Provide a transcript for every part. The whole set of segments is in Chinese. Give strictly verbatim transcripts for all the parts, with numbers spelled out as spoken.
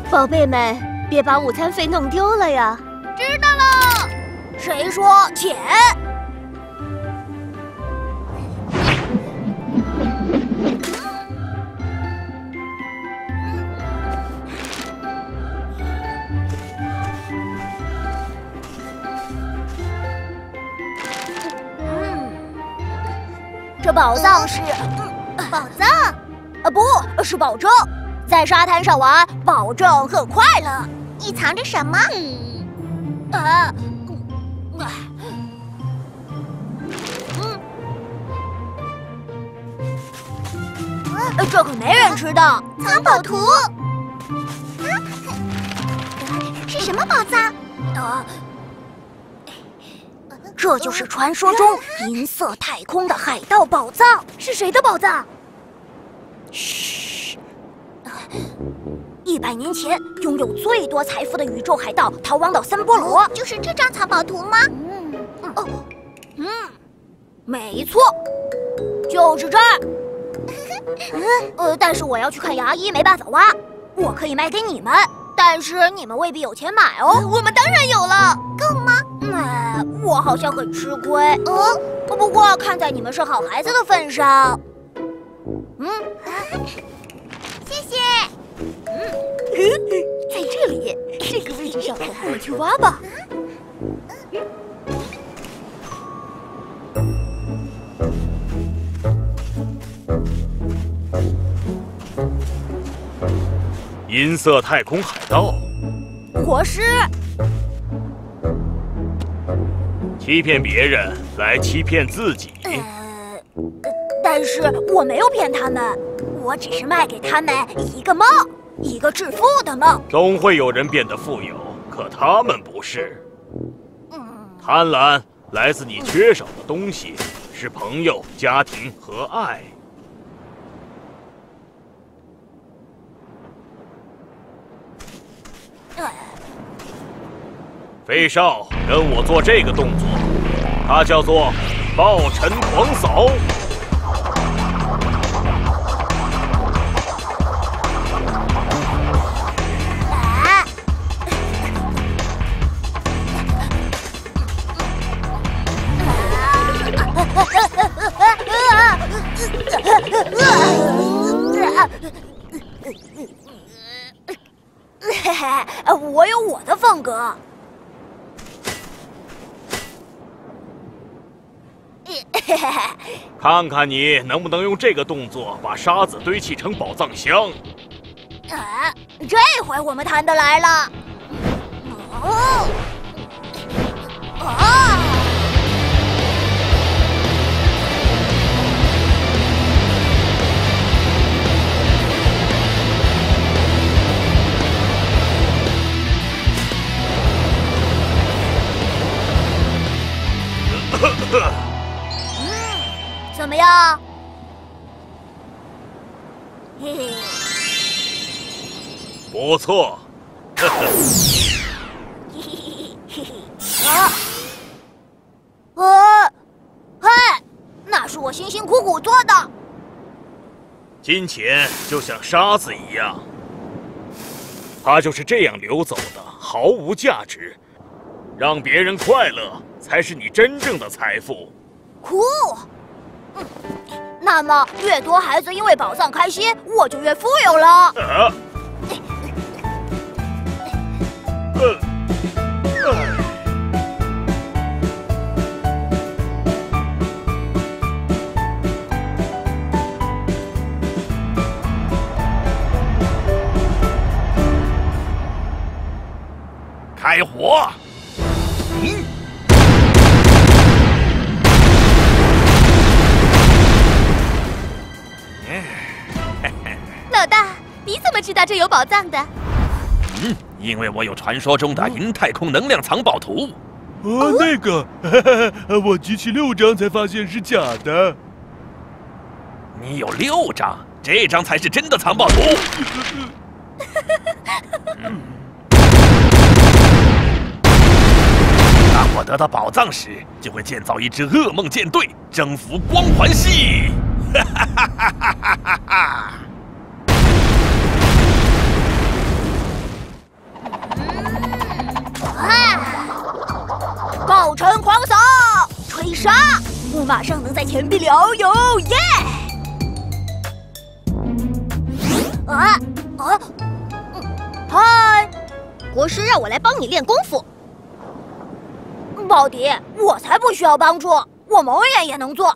宝贝们，别把午餐费弄丢了呀！ 知道了。谁说钱？嗯，这宝藏是宝藏？啊，不是保证。 在沙滩上玩，保证很快乐。你藏着什么？嗯，啊，嗯，这可没人知道。藏宝图，是什么宝藏？啊，这就是传说中银色太空的海盗宝藏。是谁的宝藏？嘘。 一百年前，拥有最多财富的宇宙海盗逃亡岛森波罗，就是这张藏宝图吗？嗯，哦，嗯，没错，就是这儿。嗯，呃，但是我要去看牙医，没办法挖。我可以卖给你们，但是你们未必有钱买哦。我们当然有了，够吗？嗯，我好像很吃亏。哦，不过看在你们是好孩子的份上，嗯，谢谢。 嗯，在这里，这个位置上，我们去挖吧。 银色太空海盗， 活尸， 欺骗别人来欺骗自己。 呃，但是我没有骗他们。 我只是卖给他们一个梦，一个致富的梦。 总会有人变得富有，可他们不是。贪婪来自你缺少的东西，是朋友、家庭和爱。飞少，跟我做这个动作，它叫做暴尘狂扫。 我有我的风格。 看看你能不能用这个动作把沙子堆砌成宝藏箱。 啊，这回我们谈得来了。哦，啊！ 嗯，怎么样？嘿嘿， 不错。呵呵。 嘿嘿嘿嘿啊！呃，嘿，那是我辛辛苦苦做的。 金钱就像沙子一样，它就是这样流走的，毫无价值。让别人快乐。 才是你真正的财富。 酷，嗯，那么越多孩子因为宝藏开心，我就越富有了。 啊！呃，开火！嗯。 老大，你怎么知道这有宝藏的？ 嗯，因为我有传说中的银太空能量藏宝图。 哦，那个，哈哈，我集齐六张才发现是假的。 你有六张，这张才是真的藏宝图。嗯、当我得到宝藏时，就会建造一支噩梦舰队，征服光环系。哈哈哈哈哈哈！ 暴尘狂扫，吹沙，我马上能在钱币里遨游，耶！啊啊！嗨， 国师让我来帮你练功夫。 宝迪，我才不需要帮助，我蒙眼也能做。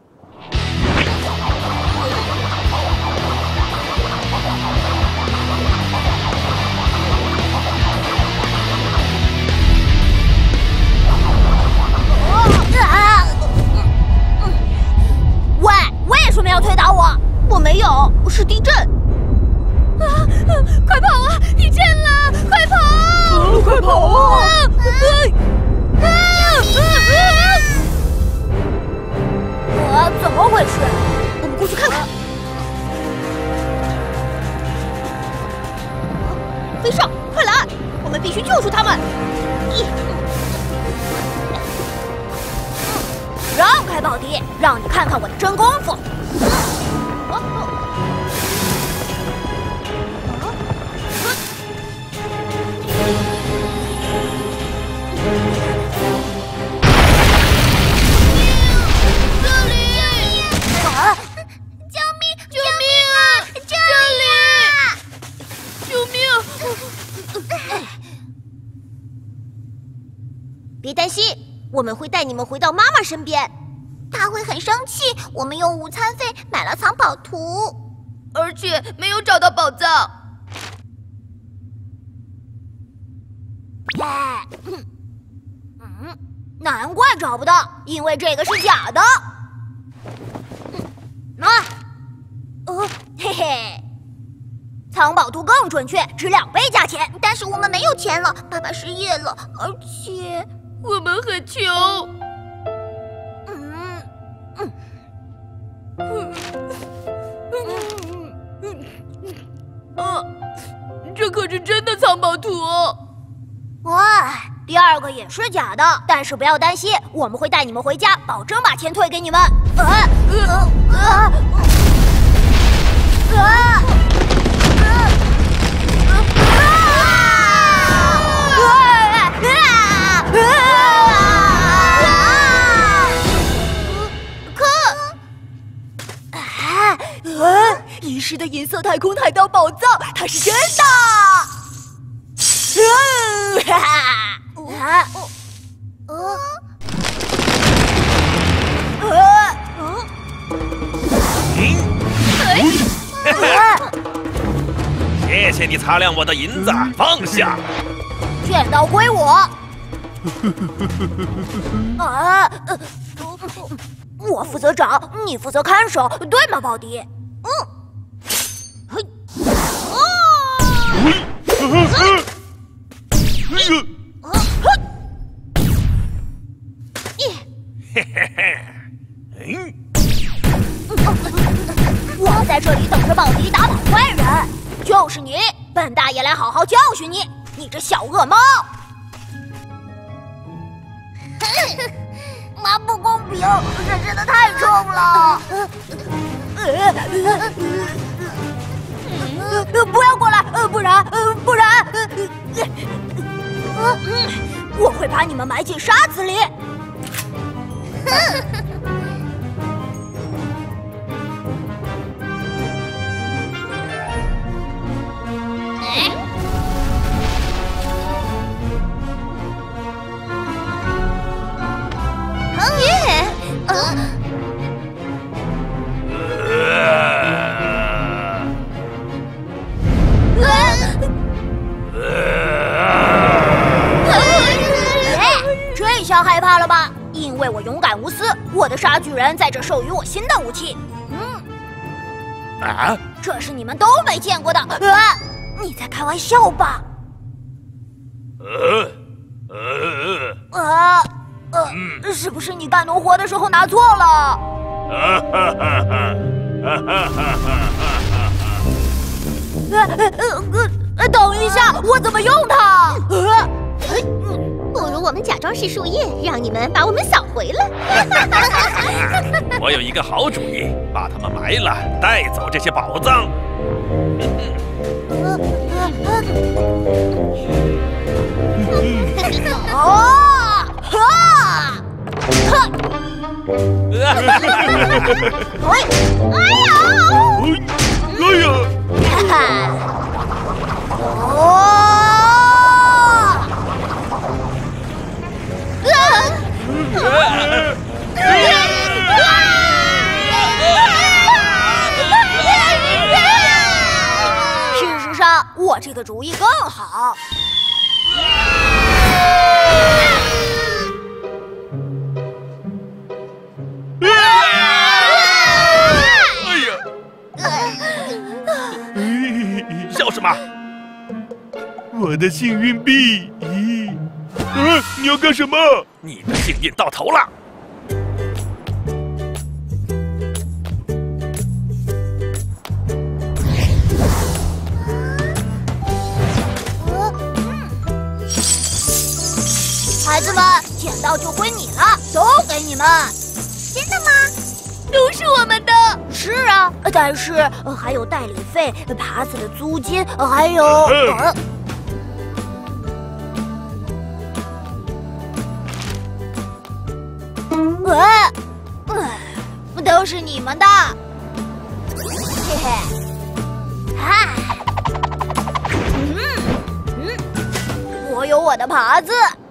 啊！喂，为什么要推倒我？ 我没有，是地震。啊！快跑啊！地震了！快跑！ 呃、快跑啊！啊啊啊！啊！怎么回事？ 我们过去看看。飞上，快来！我们必须救出他们！一。 让开，宝迪，让你看看我的真功夫！啊啊这里！ 啊！ 救命！救命啊！这里！救命！别担心。我们会带你们回到妈妈身边， 她会很生气。我们用午餐费买了藏宝图， 而且没有找到宝藏。 哎，嗯，嗯，难怪找不到，因为这个是假的。啊，呃，嘿嘿，藏宝图更准确，值两倍价钱。 但是我们没有钱了，爸爸失业了，而且。 我们很穷。 嗯嗯嗯嗯啊，这可是真的藏宝图哦！ 哇，第二个也是假的，但是不要担心，我们会带你们回家，保证把钱退给你们。啊啊啊啊！遗失的银色太空海盗宝藏，它是真的！哈哈！啊！呃呃嗯！谢谢你擦亮我的银子，放下！ 剑刀归我！啊！我负责找，你负责看守，对吗，宝迪？嗯。嘿。哦。 嘿嘿嘿。嗯。 我在这里等着宝迪打倒坏人，就是你，本大爷来好好教训你，你这小恶猫！ 妈，不公平，这真的太重了！ 不要过来，不然，不然，我会把你们埋进沙子里。这下害怕了吧？因为我勇敢无私，我的沙巨人在这授予我新的武器。嗯， 啊， 这是你们都没见过的。啊，你在开玩笑吧？ 呃呃啊呃，嗯、是不是你干农活的时候拿错了？ 啊哈哈哈！哈哈哈哈！ 呃呃，等一下，我怎么用它？呃， 不如我们假装是树叶，让你们把我们扫回来。 我有一个好主意，把他们埋了，带走这些宝藏。 呃呃呃啊！哈！哈！哎！哎呀！ 哎呀！ 哈哈！哦！啊！事实上，我这个主意更好。 笑什么？ 我的幸运币！咦，嗯，你要干什么？ 你的幸运到头了。 孩子们，捡到就归你了，都给你们。 真的吗？ 都是我们的。 是啊，但是、呃、还有代理费、耙子的租金，还有……呃呃，呃，都是你们的。嘿嘿，嗨，嗯嗯，我有我的耙子。